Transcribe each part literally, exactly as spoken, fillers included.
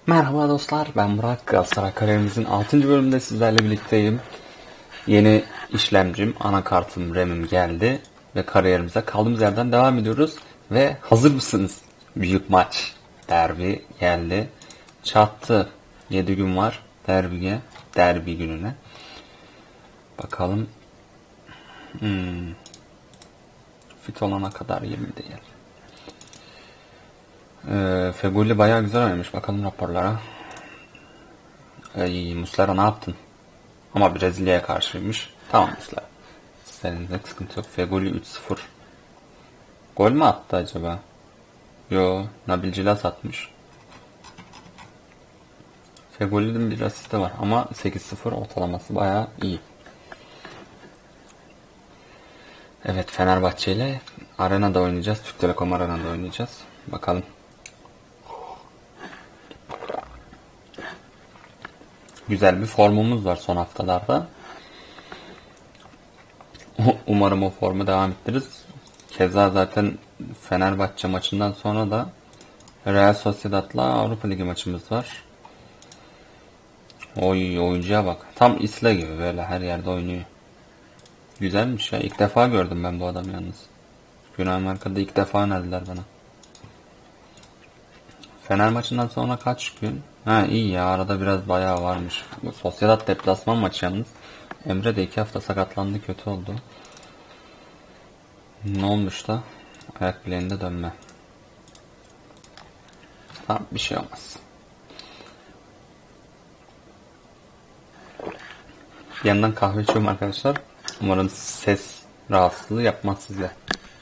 Merhaba dostlar, ben Burak. Galatasaray kariyerimizin altıncı bölümünde sizlerle birlikteyim. Yeni işlemcim, anakartım, RAM'im geldi ve kariyerimize kaldığımız yerden devam ediyoruz. Ve hazır mısınız? Büyük maç, derbi geldi. Çattı. yedi gün var derbiye, derbi gününe. Bakalım. Hmm. Fit olana kadar yirmi değil. Ee, Feguli bayağı güzel oynamış. Bakalım raporlara. Ay, Muslera ne yaptın? Ama Brezilya'ya karşıymış. Tamam Muslera. Senin de sıkıntı yok. Feguli üç sıfır. Gol mü attı acaba? Yo, Nabil Cilas atmış. Feguli'nin bir asisti var ama sekiz sıfır ortalaması bayağı iyi. Evet, Fenerbahçe ile Arena'da oynayacağız. Türk Telekom Arena'da oynayacağız. Bakalım. Güzel bir formumuz var son haftalarda. Umarım o formu devam ettiririz. Keza zaten Fenerbahçe maçından sonra da Real Sociedad'la Avrupa Ligi maçımız var. Oy, oyuncuya bak. Tam Isla gibi böyle her yerde oynuyor. Güzelmiş ya. İlk defa gördüm ben bu adamı yalnız. Güney Amerika'da ilk defa önerdiler bana. Fener maçından sonra kaç gün? Ha iyi ya, arada biraz bayağı varmış. Bu Sociedad deplasman maçı yalnız. Emre de iki hafta sakatlandı, kötü oldu. Ne olmuş da? Ayak bileğinde dönme. Tamam, bir şey olmaz. Bir yandan kahve içiyorum arkadaşlar. Umarım ses rahatsızlığı yapmaz size.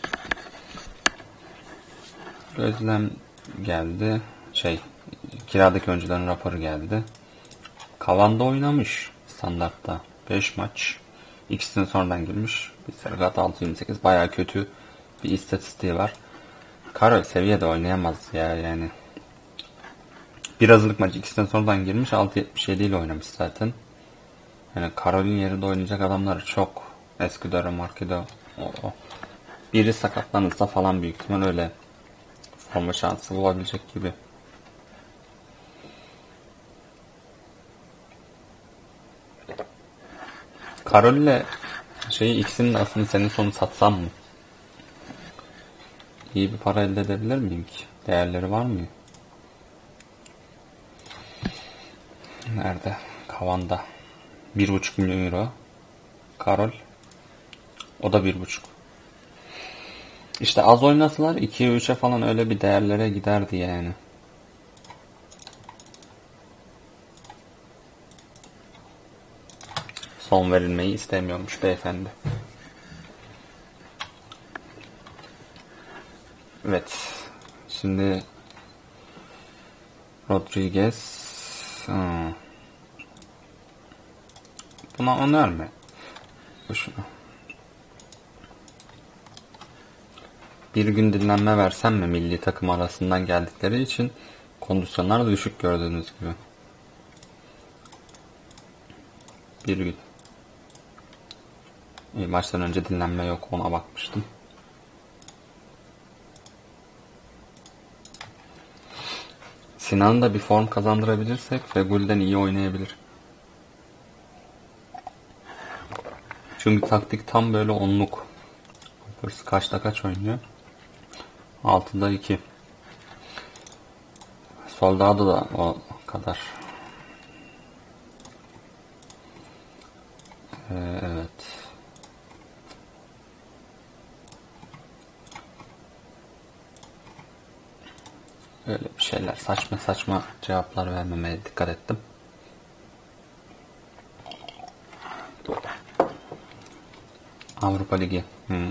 Özlem geldi. Şey, kiradaki oyuncuların raporu geldi. Kavan'da oynamış standartta. beş maç. İkisini sonradan girmiş. Bir Sergat altı yirmi sekiz. Bayağı kötü bir istatistiği var. Karol seviyede oynayamaz ya yani. Bir hazırlık maçı ikisinden sonradan girmiş. altı yetmiş yedi ile oynamış zaten. Yani Karol'ün yerinde oynayacak adamlar çok. Eskidor'a, Markido. O, o. Biri sakatlanırsa falan büyük ihtimal öyle forma şansı bulabilecek gibi. Karol ile şeyi, ikisinin de aslında senin sonu satsam mı? İyi bir para elde edebilir miyim ki? Değerleri var mı? Nerede? Kavan'da. Bir buçuk milyon euro. Karol. O da bir buçuk. İşte az oynasalar ikiye üçe falan öyle bir değerlere giderdi yani. Son verilmeyi istemiyormuş beyefendi. Evet. Şimdi Rodriguez. Hmm. Buna önerme. Boşuna. Bir gün dinlenme versem mi, milli takım arasından geldikleri için kondisyonlar da düşük gördüğünüz gibi. Bir gün. E, maçtan önce dinlenme yok, ona bakmıştım. Sinan'ı da bir form kazandırabilirsek Fegül'den iyi oynayabilir. Çünkü taktik tam böyle onluk. Hırs kaçta kaç oynuyor? altıda iki. Soldado da o kadar. Ee, evet. Öyle bir şeyler. Saçma saçma cevaplar vermemeye dikkat ettim. Avrupa Ligi. Hmm.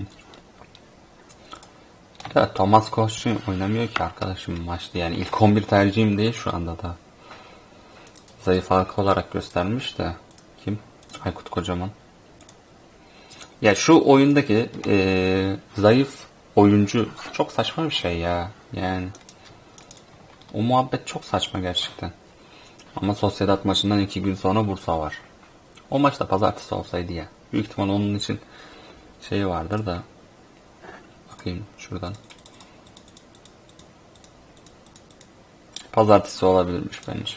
Ya Thomas Koç'un oynamıyor ki arkadaşım maçta, yani ilk on bir tercihim değil şu anda da. Zayıf halka olarak göstermiş de. Kim? Aykut Kocaman. Ya şu oyundaki ee, zayıf oyuncu çok saçma bir şey ya. Yani o muhabbet çok saçma gerçekten. Ama Sociedad maçından iki gün sonra Bursa var. O maç da pazartesi olsaydı ya. Büyük ihtimal onun için şey vardır da. Bakayım şuradan. Pazartesi olabilirmiş bence.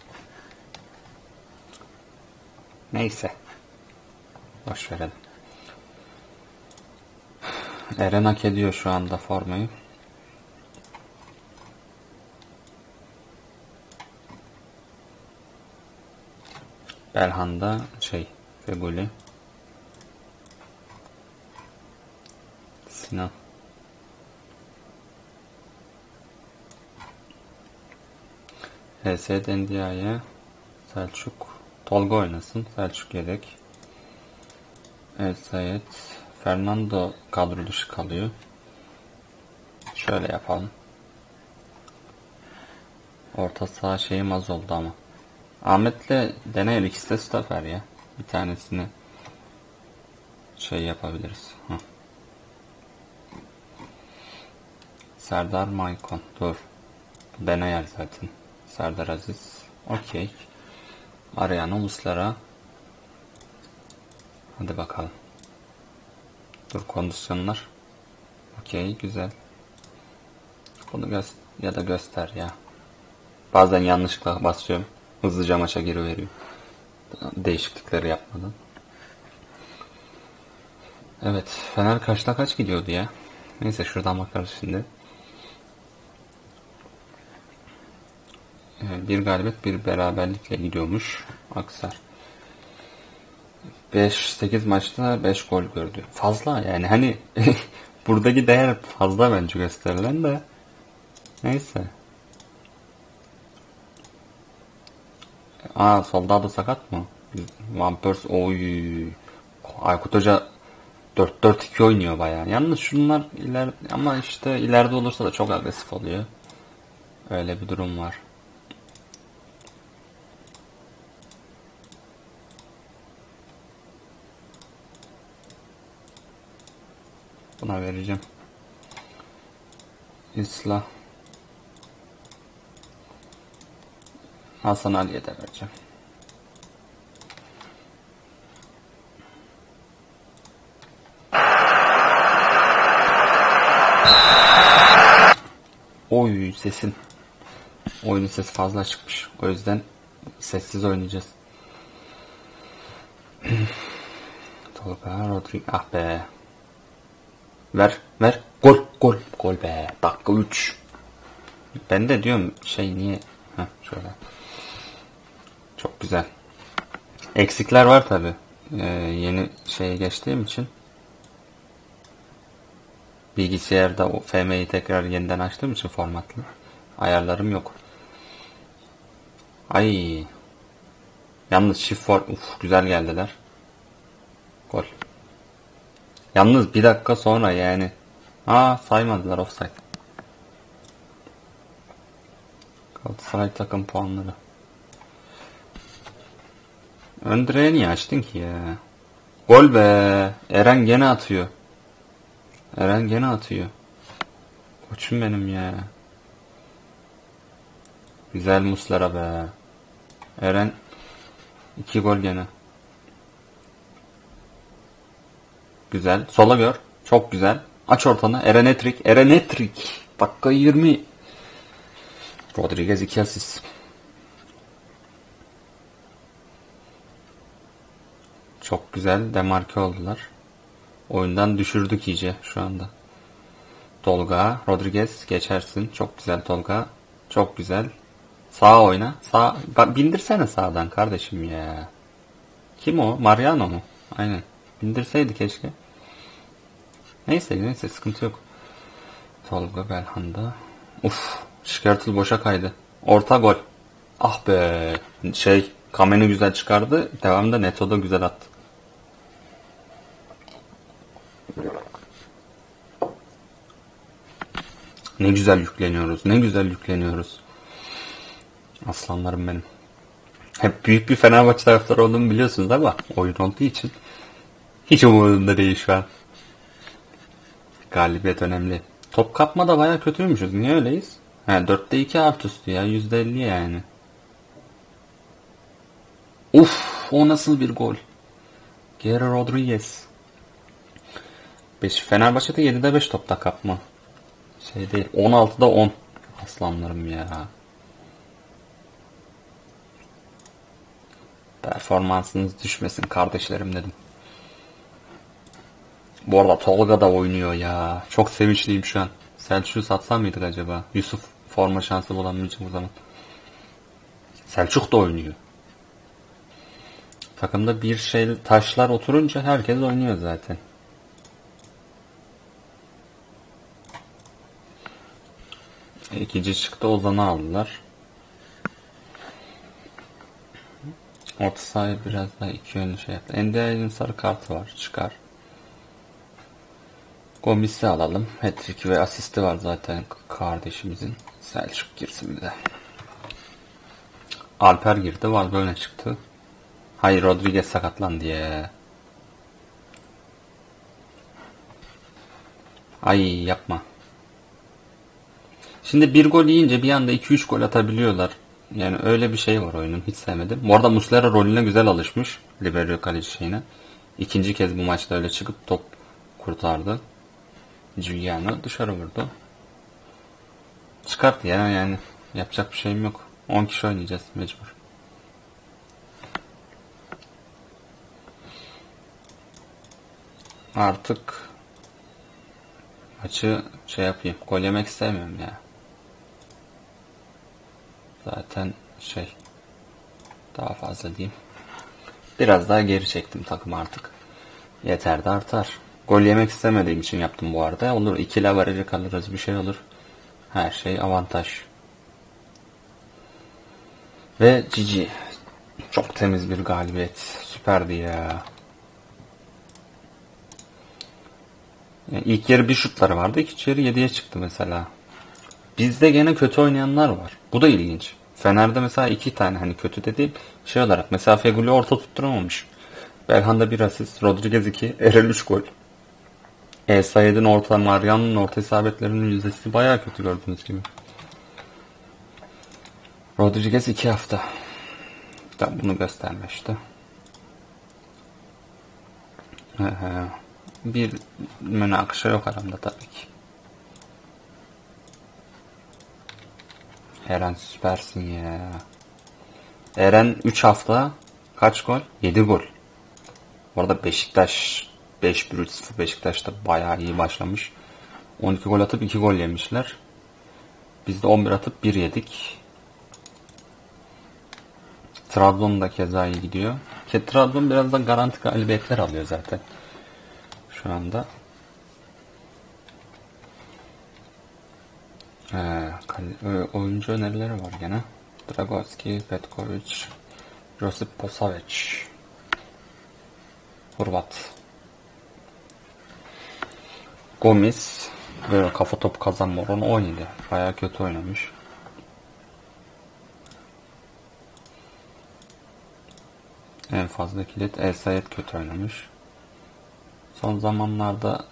Neyse. Boş verelim. Eren hak ediyor şu anda formayı. Belhanda şey Feguli. Sinan. H S Dendia'ya Selçuk. Tolga oynasın. Selçuk yedek. Evet Sayet. Fernando kadro dışı kalıyor. Şöyle yapalım. Orta saha şeyim az oldu ama. Ahmet'le deneyelim. İkisi de stoper ya. Bir tanesini şey yapabiliriz. Hı. Serdar Maykon. Dur. Deneyer zaten. Serdar Aziz. Okey. Arayan Uluslara. Hadi bakalım. Dur kondisyonlar. Okey güzel. Bunu göster ya da göster ya. Bazen yanlışlıkla basıyorum. Hızlıca maça giriveriyor. Değişiklikleri yapmadan. Evet. Fener kaçta kaç gidiyordu ya? Neyse şuradan bakarız şimdi. Bir galibiyet bir beraberlikle gidiyormuş. Aksar. beş sekiz maçta beş gol gördü. Fazla yani hani buradaki değer fazla bence gösterilen de. Neyse. Aa solda da sakat mı? Van Persie oy. Aykut Hoca dört dört iki oynuyor bayağı. Yalnız şunlar iler ama işte ileride olursa da çok agresif oluyor. Öyle bir durum var. Buna vereceğim. İsla. Hasan Ali'ye de vereceğim. Oy sesin. Oyunun sesi fazla çıkmış. O yüzden sessiz oynayacağız. Tolga Rodrigo. Ah be. Ver ver. Gol gol. Gol be. Dakika üç. Ben de diyorum şey niye. Heh, şöyle. Çok güzel. Eksikler var tabi. Ee, yeni şeye geçtiğim için. Bilgisayarda o F M'yi tekrar yeniden açtığım için formatlı. Ayarlarım yok. Ay. Yalnız shift for uf güzel geldiler. Gol. Yalnız bir dakika sonra yani. Aa saymadılar offside. Galatasaray takım puanları. Ön direğe niye açtın ki ya? Gol be. Eren gene atıyor. Eren gene atıyor. Koçum benim ya. Güzel Muslera be. Eren iki gol gene. Güzel. Sola gör. Çok güzel. Aç ortanı. Eren Etrik. Eren Etrik. Dakika yirmi. Rodriguez iki asist. Çok güzel demarke oldular. Oyundan düşürdük iyice şu anda. Tolga. Rodriguez geçersin. Çok güzel Tolga. Çok güzel. Sağa oyna. Sağ. Bindirsene sağdan kardeşim ya. Kim o? Mariano mu? Aynen. Bindirseydi keşke. Neyse neyse sıkıntı yok. Tolga Belhanda. Uf. Şikertil boşa kaydı. Orta gol. Ah be. Şey. Kamen'i güzel çıkardı. Devamında Neto da güzel attı. Ne güzel yükleniyoruz. Ne güzel yükleniyoruz. Aslanlarım benim. Hep büyük bir Fenerbahçe taraftarı olduğumu biliyorsunuz ama oyun olduğu için hiç umurumda değil şu an. Galibiyet önemli. Top kapma da baya kötüymüşüz. Niye öyleyiz? He, dörtte iki artı üstü ya. yüzde elli yani. Uf, o nasıl bir gol? Geri Rodriguez. beş Fenerbahçe'de yedide beş topta kapma. Şey değil. on altıda on. Aslanlarım ya. Performansınız düşmesin kardeşlerim dedim. Bu arada Tolga da oynuyor ya. Çok sevinçliyim şu an. Selçuk'u satsam mıydık acaba? Yusuf forma şansı bulamayacak o zaman. Selçuk da oynuyor. Takımda bir şey taşlar oturunca herkes oynuyor zaten. İkinci çıktı, Ozan'ı aldılar. Orta sahaya biraz daha iki yönlü şey yaptı. Endia'nın sarı kartı var. Çıkar. Gomis'i alalım. Hat-trick ve asisti var zaten kardeşimizin. Selçuk girsin bir de. Alper girdi. Valbuena çıktı. Hayır, Rodriguez sakatlandı ya. Ay yapma. Şimdi bir gol yiyince bir anda iki üç gol atabiliyorlar. Yani öyle bir şey var oyunun. Hiç sevmedim. Bu arada Muslera rolüne güzel alışmış. Libero kaleci şeyine. İkinci kez bu maçta öyle çıkıp top kurtardı. Giuliano dışarı vurdu. Çıkarttı ya, yani yapacak bir şeyim yok. on kişi oynayacağız mecbur. Artık maçı şey yapayım. Gol yemek istemiyorum ya. Zaten şey daha fazla diyeyim. Biraz daha geri çektim takım artık. Yeter de artar. Gol yemek istemediğim için yaptım bu arada. Olur, ikili avarajı kalırız, bir şey olur. Her şey avantaj. Ve Cici. Çok temiz bir galibiyet. Süperdi ya. Yani ilk yarı bir şutları vardı. İkinci yarı yediye çıktı mesela. Bizde gene kötü oynayanlar var. Bu da ilginç. Fener'de mesela iki tane, hani kötü dediğim şey olarak. Mesela Feguli orta tutturamamış. Belhanda bir asist. Rodriguez iki. Eren üç gol. E Sayed'in orta, Mariano'nun orta isabetlerinin yüzdesi bayağı kötü gördüğünüz gibi. Rodriguez iki hafta. Da bunu göstermişti. Bir münakışa yok aramda tabii ki. Eren süpersin ya. Eren üç hafta kaç gol? yedi gol. Bu arada Beşiktaş beş bir üç sıfır Beşiktaş'ta bayağı iyi başlamış. on iki gol atıp iki gol yemişler. Biz de on bir atıp bir yedik. Trabzon da keza iyi gidiyor. Ki Trabzon biraz da garanti galibiyetler alıyor zaten. Şu anda. Ee, oyuncu önerileri var gene. Dragovski, Petkovic, Josip Posavic, Hırvat, Gomis böyle kafa topu kazanma oranı on yedi. Bayağı kötü oynamış. En fazla kilit El Sayed kötü oynamış. Son zamanlarda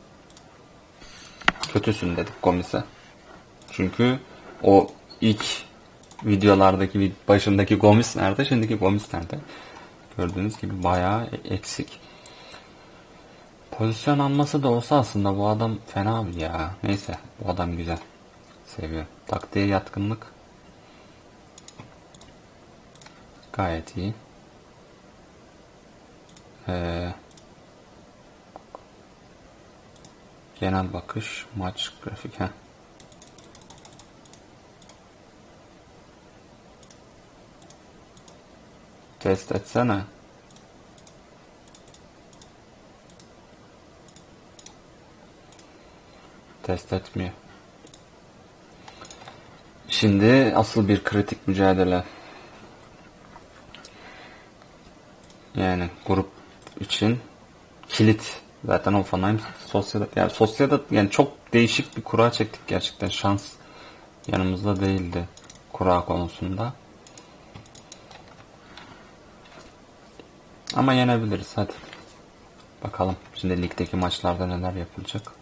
kötüsün dedik Gomis'e. Çünkü o ilk videolardaki başındaki Gomis nerede? Şimdiki Gomis nerede? Gördüğünüz gibi bayağı eksik. Pozisyon alması da olsa aslında bu adam fena bir ya. Neyse, bu adam güzel. Seviyorum. Taktiğe yatkınlık gayet iyi. Ee, genel bakış, maç, grafik. Heh. Test etsene. Test etmiyor. Şimdi asıl bir kritik mücadele. Yani grup için kilit. Zaten Hoffenheim Sociedad, yani Sociedad, yani çok değişik bir kura çektik gerçekten. Şans yanımızda değildi kura konusunda. Ama yenebiliriz, hadi. Bakalım şimdi ligdeki maçlarda neler yapılacak.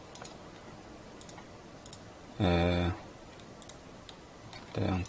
Ee, De Jong.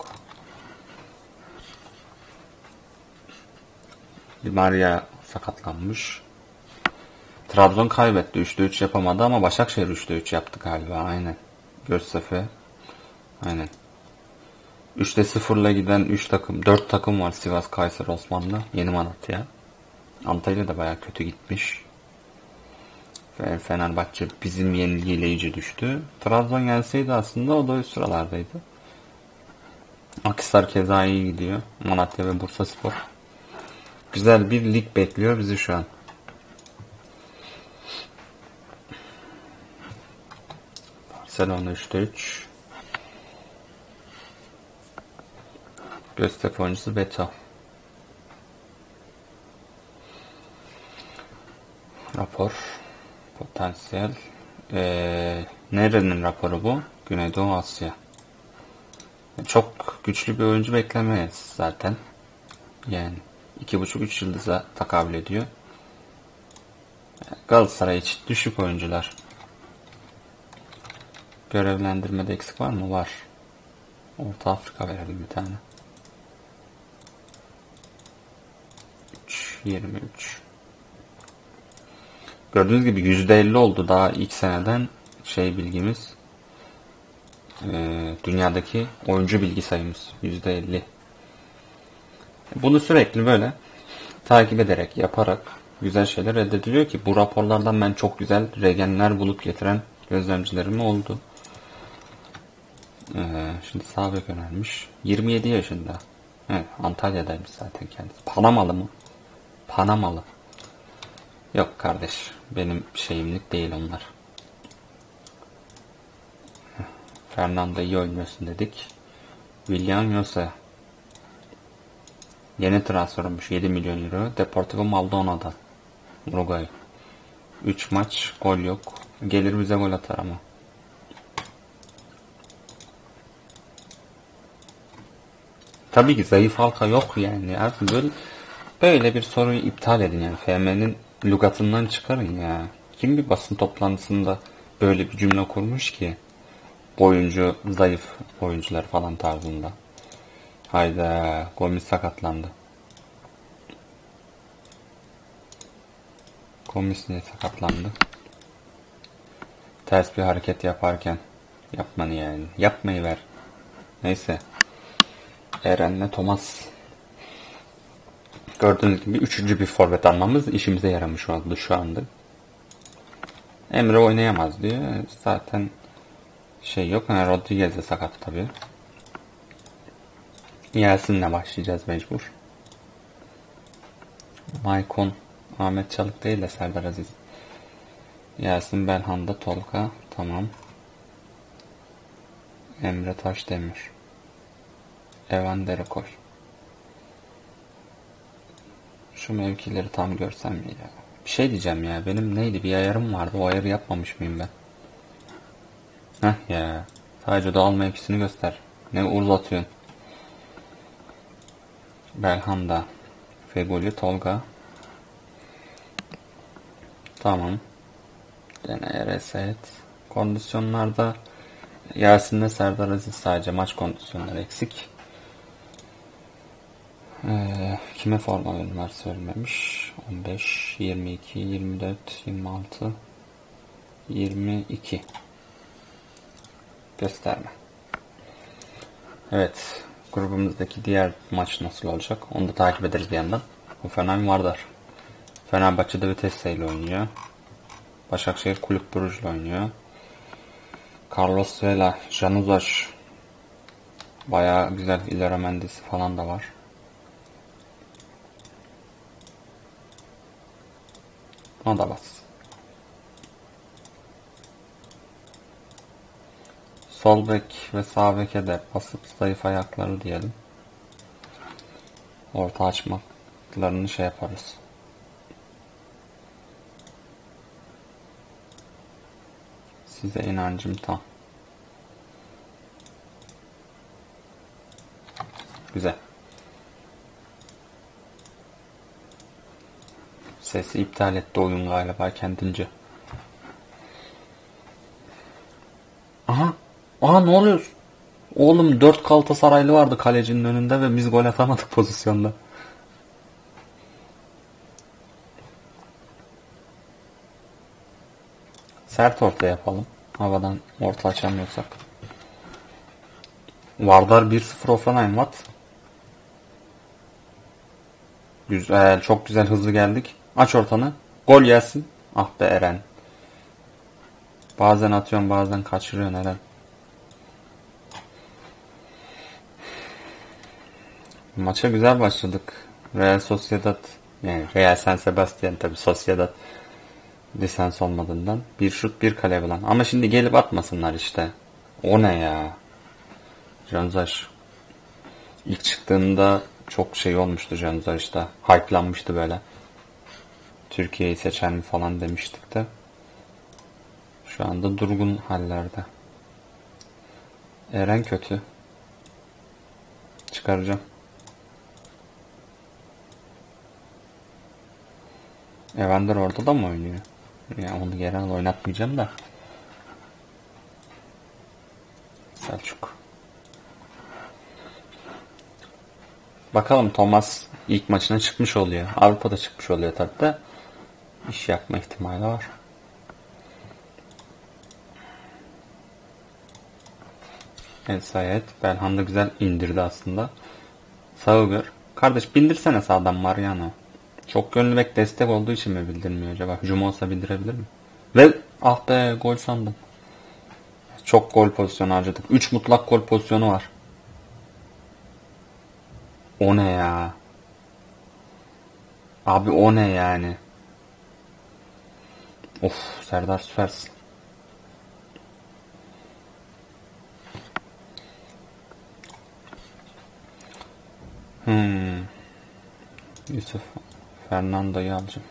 Di Maria sakatlanmış. Trabzon kaybetti. üçte üç yapamadı ama Başakşehir üçte üç yaptı galiba. Aynen. Göztepe. Aynen. üçte sıfırla giden üç takım, dört takım var Sivas, Kayseri, Osmanlı, Yeni Malatya. Antalya da bayağı kötü gitmiş. Ve Fenerbahçe bizim yenilgiyle iyice düştü. Trabzon gelseydi aslında o da üst sıralardaydı. Akhisar keza iyi gidiyor. Malatya ve Bursaspor. Güzel bir lig bekliyor bizi şu an. Barcelona üçte üç. Göztepe oyuncusu Beto. Rapor. Potansiyel. Ee, nerenin raporu bu? Güneydoğu Asya. Çok güçlü bir oyuncu beklemeyiz zaten. Yani iki buçuk üç yıldıza takabül ediyor. Galatasaray için düşük oyuncular. Görevlendirmede eksik var mı? Var. Orta Afrika verelim bir tane. üç yirmi üç. Gördüğünüz gibi yüzde elli oldu daha ilk seneden şey bilgimiz. Ee, dünyadaki oyuncu bilgi sayımız yüzde elli. Bunu sürekli böyle takip ederek, yaparak güzel şeyler elde ediliyor ki bu raporlardan ben çok güzel regenler bulup getiren gözlemcilerim oldu. Ee, şimdi sağ bek önermiş. yirmi yedi yaşında. Evet, Antalya'daymış zaten kendisi. Panamalı mı? Panamalı. Yok kardeş. Benim şeyimlik değil onlar. Fernando iyi oynuyorsun dedik. William Jose. Yeni transfer olmuş. yedi milyon euro. Deportivo Maldonao'da. Uruguay. üç maç. Gol yok. Gelir bize gol atar ama. Tabii ki zayıf halka yok yani. Artık böyle, böyle bir soruyu iptal edin yani. F M'nin lügatından çıkarın ya. Kim bir basın toplantısında böyle bir cümle kurmuş ki? Oyuncu zayıf oyuncular falan tarzında. Hayda, Gomis sakatlandı. Gomis niye sakatlandı? Ters bir hareket yaparken yapmanı yani. Yapmayı ver. Neyse. Eren'le Thomas. Gördüğünüz gibi üçüncü bir forvet almamız işimize yaramış oldu şu anda. Emre oynayamaz diyor. Zaten şey yok. Yani Rodriguez de sakat tabii. Yasin'le başlayacağız mecbur. Maicon, Ahmet Çalık değil de Serdar Aziz. Yasin, Belhanda, Tolga. Tamam. Emre Taşdemir. Evan Derekoy. Şu mevkileri tam görsem mi ya? Bir şey diyeceğim ya. Benim neydi? Bir ayarım vardı. O ayarı yapmamış mıyım ben? Heh ya. Sadece doğal mevkisini göster. Ne uzatıyorsun? Belhanda. Fegoli, Tolga. Tamam. Gene reset. Kondisyonlarda Yasin'le Serdar Aziz sadece maç kondisyonları eksik. Ee, kime forma verimler söylememiş. on beş, yirmi iki, yirmi dört, yirmi altı, yirmi iki. Gösterme. Evet. Grubumuzdaki diğer maç nasıl olacak? Onu da takip ederiz bir yandan. Hoffenheim Vardar. Fenerbahçe'de Vitesse ile oynuyor. Başakşehir Kulüp Brugge ile oynuyor. Carlos Vela, Januzaj. Bayağı güzel ileri Mendesi falan da var. Ona da bas. Sol bek ve sağ beke de basıp zayıf ayakları diyelim. Orta açmaklarını şey yaparız. Size inancım tam. Güzel. Sesi iptal etti oyun galiba kendince. Aha. Aha ne oluyor? Oğlum dört Galatasaraylı vardı kalecinin önünde ve biz gol atamadık pozisyonda. Sert orta yapalım. Havadan orta açamıyorsak. Vardar bir sıfır Offenheim Watt. Güzel. Çok güzel hızlı geldik. Aç ortanı. Gol gelsin. Ah be Eren. Bazen atıyorsun bazen kaçırıyorsun Eren. Maça güzel başladık. Real Sociedad yani Real San Sebastian tabi Sociedad lisans olmadığından bir şut bir kale bulan. Ama şimdi gelip atmasınlar işte. O ne ya? Janzaj. İlk çıktığında çok şey olmuştu Janzaj'da. Hype'lanmıştı böyle. Türkiye'yi seçen mi falan demiştik de. Şu anda durgun hallerde. Eren kötü. Çıkaracağım. Evander orada da mı oynuyor? Yani onu geri al oynatmayacağım da. Selçuk. Bakalım Thomas ilk maçına çıkmış oluyor. Avrupa'da çıkmış oluyor tabi de. İş yapma ihtimali var. El Sayed. Belhanda güzel indirdi aslında. Sauger. Kardeş bildirsene sağdan Mariano. Çok gönlü bek destek olduğu için mi bildirmiyor acaba? Hücum olsa bildirebilir mi? Ve ah be gol sandım. Çok gol pozisyonu harcadık. üç mutlak gol pozisyonu var. O ne ya? Abi o ne yani? Of Serdar süpersin. Hmm. Yusuf Fernando'yu alacağım.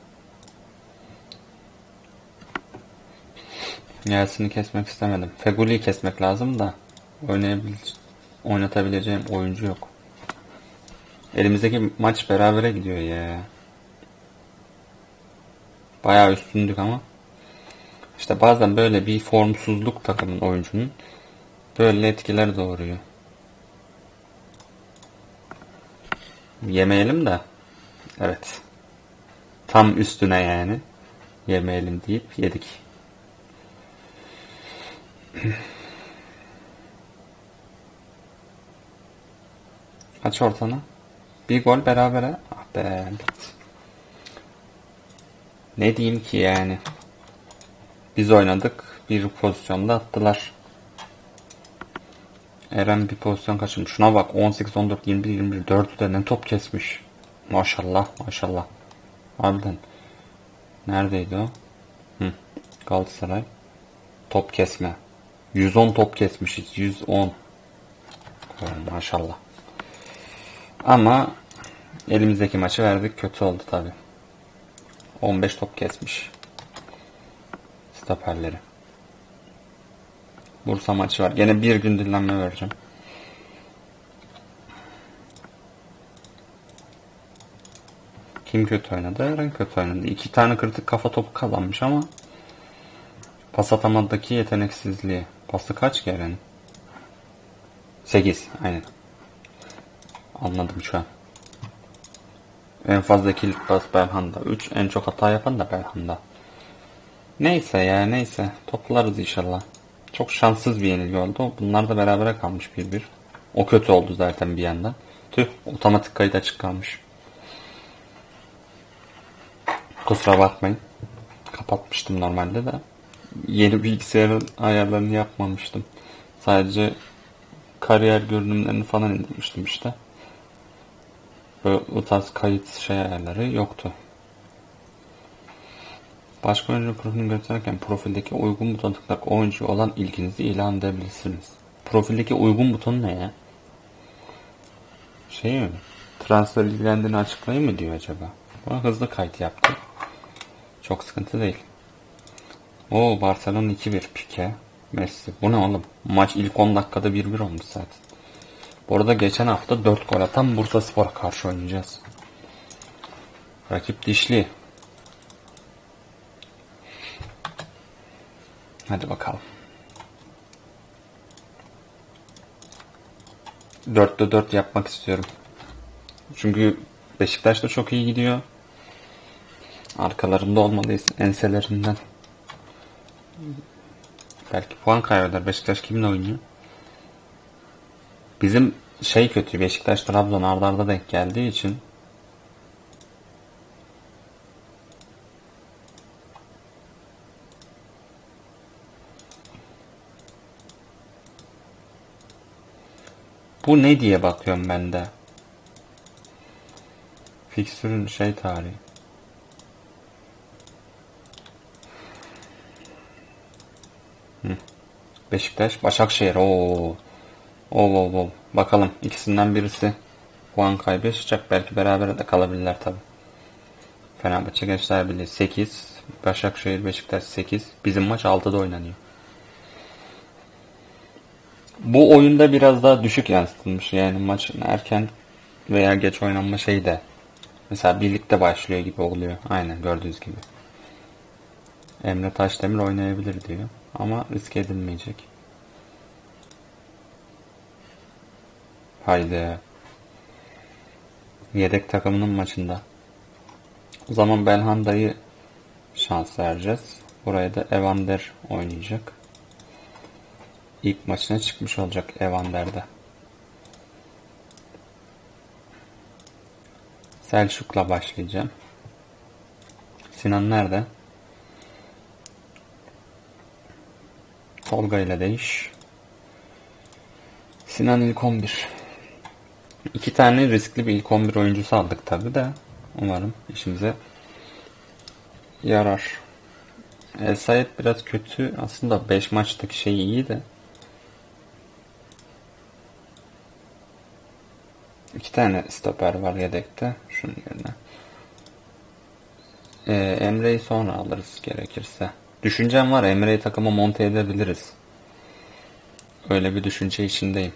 Yasin'i kesmek istemedim. Feguli'yi kesmek lazım da oynayabil oynatabileceğim oyuncu yok. Elimizdeki maç berabere gidiyor ya. Bayağı üstündük ama. İşte bazen böyle bir formsuzluk takımın oyuncunun böyle etkiler doğuruyor. Yemeyelim de. Evet. Tam üstüne yani. Yemeyelim deyip yedik. Aç ortanı. Bir gol berabere. Ah be. Ne diyeyim ki yani. Biz oynadık. Bir pozisyonda attılar. Eren bir pozisyon kaçırmış. Şuna bak. on sekiz, on dört, yirmi bir, yirmi bir. dördü de ne top kesmiş. Maşallah. Maşallah. Harbiden. Neredeydi o? Hı. Galatasaray. Top kesme. yüz on top kesmişiz. yüz on. Maşallah. Ama elimizdeki maçı verdik. Kötü oldu tabi. on beş top kesmiş. Stoperleri. Bursa maçı var. Gene bir gün dinlenme vereceğim. Kim kötü oynadı? Eren kötü oynadı. İki tane kritik kafa topu kazanmış ama pas atamadaki yeteneksizliği. Pası kaç ki Eren'in? sekiz. Aynen. Anladım şu an. En fazla kilit pas Belhanda. üç. En çok hata yapan da Belhanda. Neyse ya neyse. Toplarız inşallah. Çok şanssız bir yenilgi oldu. Bunlar da berabere kalmış bir bir. O kötü oldu zaten bir yandan. Tüh otomatik kayıt açık kalmış. Kusura bakmayın. Kapatmıştım normalde de. Yeni bilgisayarın ayarlarını yapmamıştım. Sadece kariyer görünümlerini falan indirmiştim işte. Böyle o tarz kayıt şey ayarları yoktu. Başka oyuncu profilini gösterirken profildeki uygun butona tıklayarak oyuncuya olan ilginizi ilan edebilirsiniz. Profildeki uygun buton ne ya? Şey mi? Transfer ilgilendiğini açıklayayım mı diyor acaba? Bana hızlı kayıt yaptı. Çok sıkıntı değil. Oo Barcelona iki bir. Pique. Messi. Bu ne oğlum? Maç ilk on dakikada bir bir olmuş zaten. Bu arada geçen hafta dört gol atan Bursaspor'a karşı oynayacağız. Rakip dişli. Hadi bakalım. dörtte dört yapmak istiyorum. Çünkü Beşiktaş da çok iyi gidiyor. Arkalarında olmalıyız. Enselerinden. Belki puan kaybeder. Beşiktaş kiminle oynuyor? Bizim şey kötü. Beşiktaş Trabzon arda arda denk geldiği için. Bu ne diye bakıyorum ben de. Fikstürün şey tarihi. Hı. Beşiktaş, Başakşehir. Oo. Oo, oo, oo. Bakalım ikisinden birisi puan kaybı yaşayacak. Belki beraber de kalabilirler tabi. Fenerbahçe Gençler Birliği sekiz. Başakşehir Beşiktaş sekiz. Bizim maç altıda oynanıyor. Bu oyunda biraz daha düşük yansıtılmış. Yani maçın erken veya geç oynanma şeyi de. Mesela birlikte başlıyor gibi oluyor. Aynen gördüğünüz gibi. Emre Taşdemir oynayabilir diyor. Ama risk edilmeyecek. Haydi. Yedek takımının maçında. O zaman Belhanda'yı şans vereceğiz. Buraya da Evander oynayacak. İlk maçına çıkmış olacak Evander'de. Selçuk'la başlayacağım. Sinan nerede? Tolga ile değiş. Sinan ilk on bir. İki tane riskli bir ilk on bir oyuncusu aldık tabi de. Umarım işimize yarar. El Sayed biraz kötü. Aslında beş maçtaki şey iyi de. İki tane stoper var yedekte. Şunun yerine. Ee, Emre'yi sonra alırız gerekirse. Düşüncem var. Emre'yi takıma monte edebiliriz. Öyle bir düşünce içindeyim.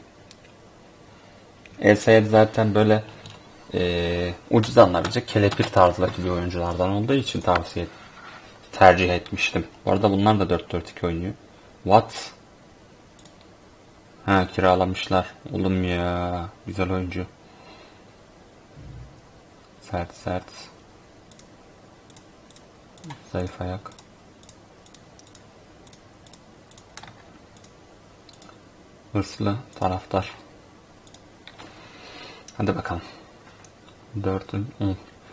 El Sayed zaten böyle e, ucuz alınabilecek kelepir tarzındaki bir oyunculardan olduğu için tavsiye tercih etmiştim. Bu arada bunlar da dört dört iki oynuyor. What? Ha, kiralamışlar. Oğlum ya. Güzel oyuncu. Sert sert. Zayıf ayak. Hırslı taraftar. Hadi bakalım. dörtün on.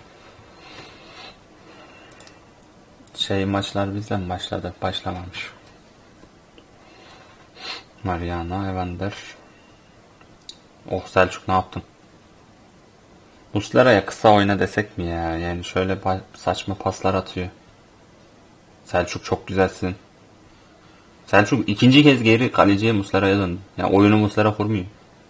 Şey maçlar bizden mi başladı? Başlamamış. Mariano, Evander. Oh Selçuk ne yaptın? Muslera'ya kısa oyna desek mi ya? Yani şöyle saçma paslar atıyor. Selçuk çok güzelsin. Selçuk ikinci kez geri kaleciye Muslera'ya döndü. Ya yani oyunu Muslera kurmuyor.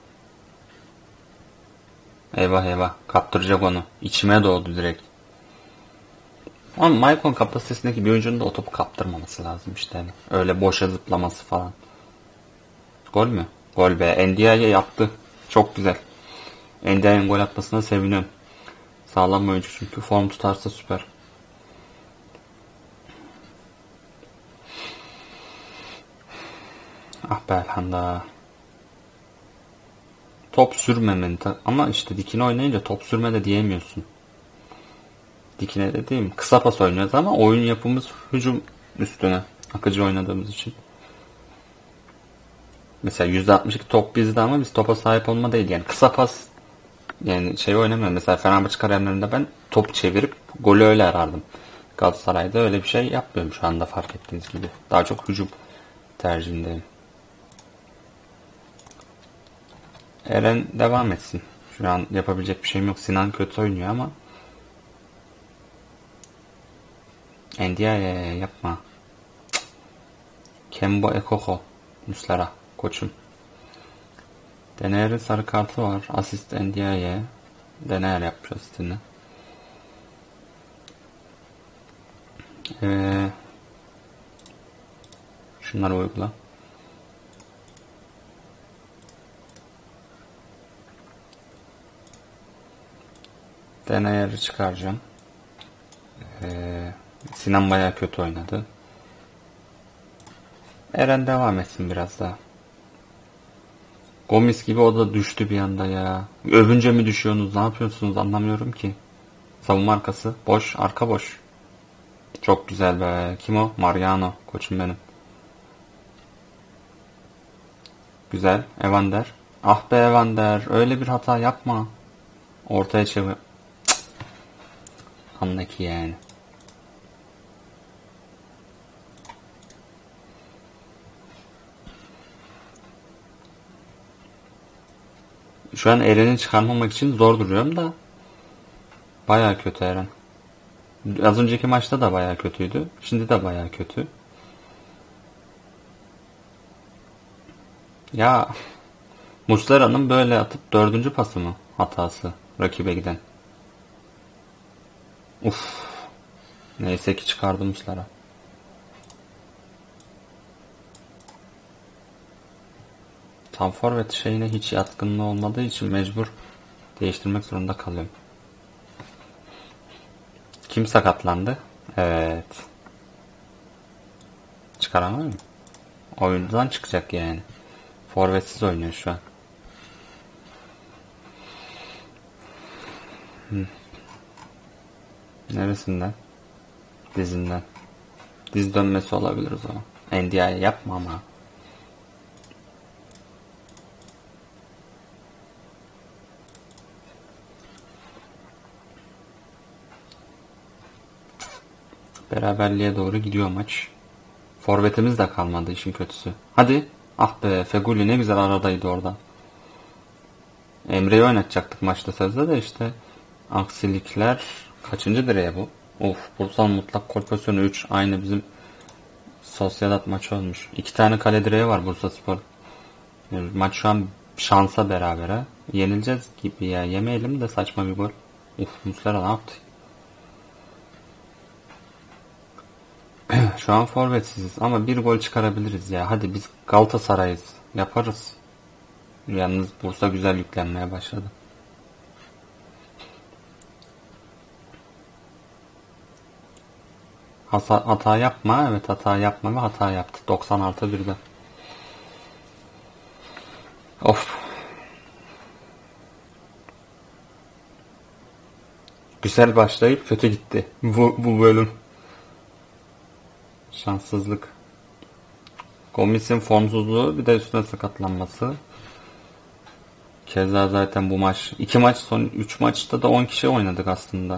Eyvah eyvah. Kaptıracak onu. İçime doğdu direkt. Ama Maicon kapasitesindeki bir oyuncunun da o topu kaptırmaması lazım işte. Yani. Öyle boşa zıplaması falan. Gol mü? Gol be. Ndiaye yaptı. Çok güzel. Ndiaye'nin gol atmasına seviniyorum. Sağlam oyuncu çünkü form tutarsa süper. Ah be Elhanda. Top sürmemen ama işte dikine oynayınca top sürme de diyemiyorsun. Dikine de değil mi? Kısa pas oynuyoruz ama oyun yapımız hücum üstüne. Akıcı oynadığımız için. Mesela yüzde altmış iki top bizde ama biz topa sahip olma değil. Yani kısa pas yani şey oynamıyorum. Mesela Fenerbahçe kariyerlerinde ben top çevirip golü öyle arardım. Galatasaray'da öyle bir şey yapmıyorum şu anda fark ettiğiniz gibi. Daha çok hücum tercihindeyim. Eren devam etsin. Şu an yapabilecek bir şeyim yok. Sinan kötü oynuyor ama Ndiaye yapma. Kembo Ekoko Muslera koçum. Dener'in sarı kartı var. Asist Ndiaye. Dener yapmış asistini. Ee, şunları uygula. Dener'i çıkaracağım. Ee, Sinan bayağı kötü oynadı. Eren devam etsin biraz daha. Gomis gibi o da düştü bir anda ya. Övünce mi düşüyorsunuz? Ne yapıyorsunuz? Anlamıyorum ki. Savunma arkası. Boş. Arka boş. Çok güzel be. Kim o? Mariano. Koçum benim. Güzel. Evander. Ah be Evander, öyle bir hata yapma. Ortaya çevir. Anla ki yani. Şu an Eren'i çıkarmamak için zor duruyorum da. Baya kötü Eren. Az önceki maçta da baya kötüydü. Şimdi de baya kötü. Ya Muslera'nın böyle atıp dördüncü pası mı hatası rakibe giden? Uf. Neyse ki çıkardı Muslera. Tam forvet şeyine hiç yatkınlığı olmadığı için mecbur değiştirmek zorunda kalıyorum. Kim sakatlandı? Evet. Çıkaramıyor mu? Oyundan çıkacak yani. Forvetsiz oynuyor şu an. Hı. Neresinden? Dizinden. Diz dönmesi olabilir o zaman. N D I yapma ama. Beraberliğe doğru gidiyor maç. Forvetimiz de kalmadı işin kötüsü. Hadi. Ah be Feguli ne güzel aradaydı orada. Emre'yi oynatacaktık maçta sözde de işte. Aksilikler. Kaçıncı direğe bu? Of, Bursa mutlak gol pozisyonu üç. Aynı bizim Sosyalat maçı olmuş. İki tane kale direği var Bursaspor. Yani maç şu an şansa berabere. Yenileceğiz gibi ya. Yemeyelim de saçma bir gol. Uf, Muslera ne yaptı? Şu an forvetsiziz ama bir gol çıkarabiliriz ya. Hadi biz Galatasaray'ız. Yaparız. Yalnız Bursa güzel yüklenmeye başladı. Hata, hata yapma. Evet hata yapma ve hata yaptı. doksan artı birde. Of. Güzel başlayıp kötü gitti. Bu, bu bölüm. Şanssızlık. Gomis'in formsuzluğu bir de üstüne sakatlanması. Keza zaten bu maç. iki maç son üç maçta da on kişi oynadık aslında.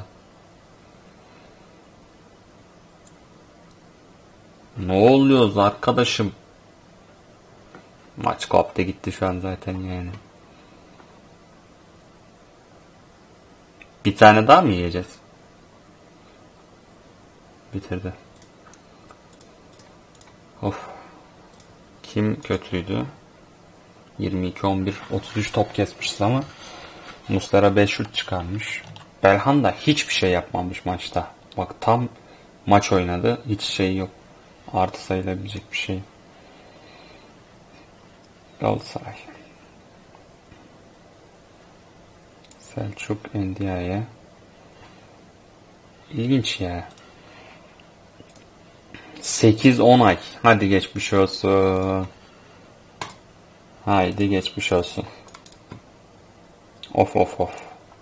Ne oluyoruz arkadaşım? Maç koptu gitti şu an zaten yani. Bir tane daha mı yiyeceğiz? Bitirdi. Of. Kim kötüydü? yirmi iki on bir otuz üç top kesmişiz ama Muslera beş şut çıkarmış. Belhan da hiçbir şey yapmamış maçta. Bak tam maç oynadı. Hiç şey yok. Artı sayılabilecek bir şey. Galatasaray. Selçuk Endia'ya. İlginç ya. sekiz on ay. Hadi geçmiş olsun. Haydi geçmiş olsun. Of of of.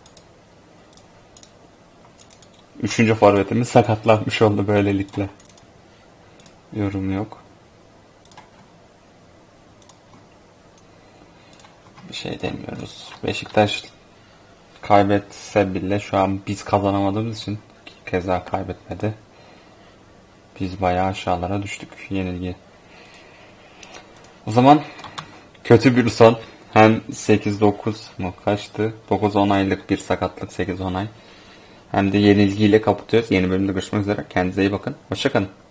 Üçüncü forvetimiz sakatlanmış oldu böylelikle. Yorum yok. Bir şey demiyoruz. Beşiktaş kaybetse bile şu an biz kazanamadığımız için keza kaybetmedi. Biz bayağı aşağılara düştük yenilgi. O zaman kötü bir son. Hem sekiz dokuz mu kaçtı? dokuz on aylık bir sakatlık sekiz on ay. Hem de yenilgiyle kapatıyoruz. Yeni bölümde görüşmek üzere. Kendinize iyi bakın. Hoşçakalın.